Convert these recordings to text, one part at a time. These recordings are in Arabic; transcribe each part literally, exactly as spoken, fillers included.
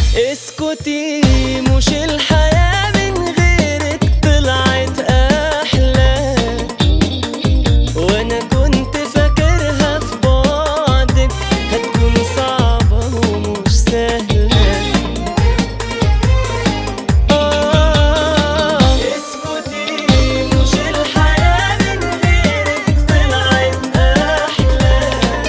اسكتي مش الحياة من غيرك طلعت أحلى، وأنا كنت فاكرها في بعدك هتكون صعبة ومش سهلة. آه اسكتي مش الحياة من غيرك طلعت أحلى،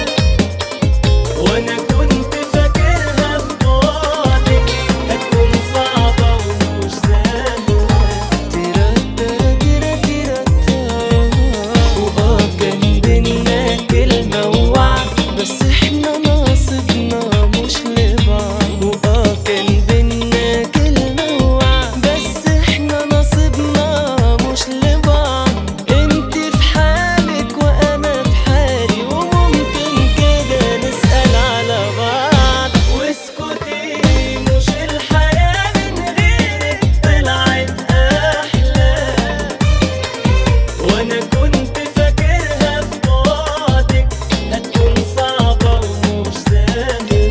وأنا كنت فاكرها في بعدك هتكون صعبة ومش سهلة. تيرا تيرا تيرا تيرا، وآه كان بينا كلمة ووعد، بس احنا نصيبنا مش لبعض. وآه كان بينا كلمة ووعد، بس احنا نصيبنا مش لبعض. انتي في حالك وأنا في حالي، وممكن كده نسأل على بعض. واسكتي مش الحياة من غيرك طلعت أحلى، وأنا كنت فاكرها في بعدك هتكون صعبة ومش سهلة.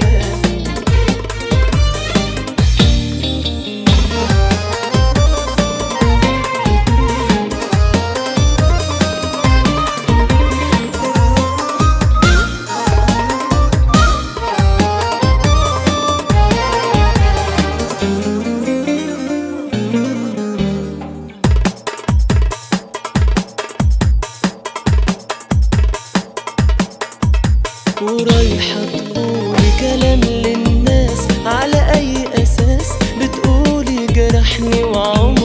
ورايحة تقولي كلام للناس، على أي أساس بتقولي جرحني وعمري